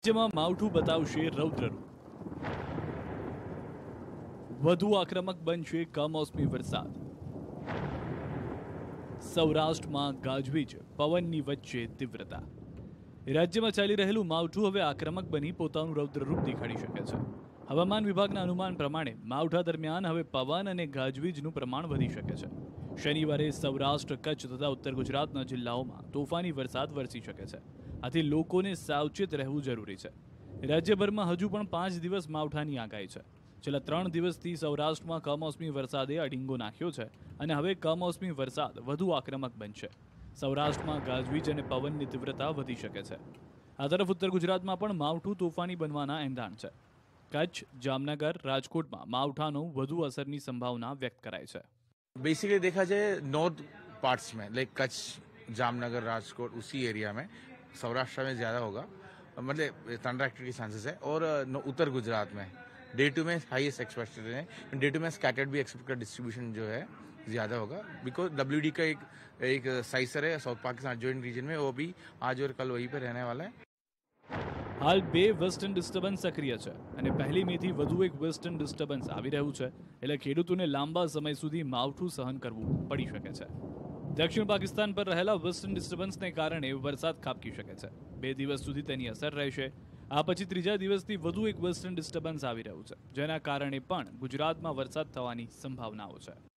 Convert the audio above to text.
જેમાં માવઠું બતાવશે રૌદ્રરૂપ, વધુ આક્રમક બનશે કમોસમી વરસાદ. સૌરાષ્ટ્રમાં ગાજવીજ, પવનની વચ્ચે તીવ્રતા. રાજ્યમાં ચાલી રહેલું માવઠું હવે આક્રમક બની પોતાનું રૌદ્રરૂપ દેખાડી શકે છે. હવામાન વિભાગના અનુમાન પ્રમાણે માવઠા દરમિયાન હવે પવન અને ગાજવીજનું પ્રમાણ વધી શકે છે. શનિવારે સૌરાષ્ટ્ર, કચ્છ તથા ઉત્તર ગુજરાતના જિલ્લાઓમાં તોફાની વરસાદ વરસી શકે છે. આથી લોકોને સાવચેત રહેવું જરૂરી છે. રાજ્યભરમાં હજુ પણ 5 દિવસ માવઠાની આગાહી છે. છેલ્લા 3 દિવસથી સૌરાષ્ટ્રમાં કમોસમી વરસાદે અડીંગો નાખ્યો છે અને હવે કમોસમી વરસાદ વધુ આક્રમક બનશે. સૌરાષ્ટ્રમાં ગાજવીજ અને પવનની તીવ્રતા વધી શકે છે. આ તરફ ઉત્તર ગુજરાતમાં પણ માવઠું તોફાની બનવાના એંધાણ છે. કચ્છ, જામનગર, રાજકોટમાં માવઠાનો વધુ અસરની સંભાવના વ્યક્ત કરાઈ છે. बेसिकली देखा जाए नॉर्थ पार्ट्स में लाइक कच्छ, जामनगर, राजकोट उसी एरिया में सौराष्ट्र में ज़्यादा होगा, मतलब थंडर एक्टिविटी के चांसेस है. और उत्तर गुजरात में डे टू में हाईएस्ट एक्सपेक्टेड है. डे टू में स्कैटर्ड भी एक्सपेक्ट का डिस्ट्रीब्यूशन जो है ज़्यादा होगा बिकॉज WD का एक साइसर है साउथ पाकिस्तान जॉइंट रीजन में, वो भी आज और कल वहीं पर रहने वाला है. हाल 2 વેસ્ટર્ન ડિસ્ટર્બન્સ સક્રિય છે અને 1 મેથી વધુ એક વેસ્ટર્ન ડિસ્ટર્બન્સ આવી રહ્યું છે, એટલે ખેડૂતોને લાંબા સમય સુધી માવઠું સહન કરવું પડી શકે છે. દક્ષિણ પાકિસ્તાન પર રહેલા વેસ્ટર્ન ડિસ્ટર્બન્સને કારણે વરસાદ ખાબકી શકે છે. 2 દિવસ સુધી તેની અસર રહેશે. આ પછી ત્રીજા દિવસથી વધુ એક વેસ્ટર્ન ડિસ્ટર્બન્સ આવી રહ્યું છે, જેના કારણે પણ ગુજરાતમાં વરસાદ થવાની સંભાવનાઓ છે.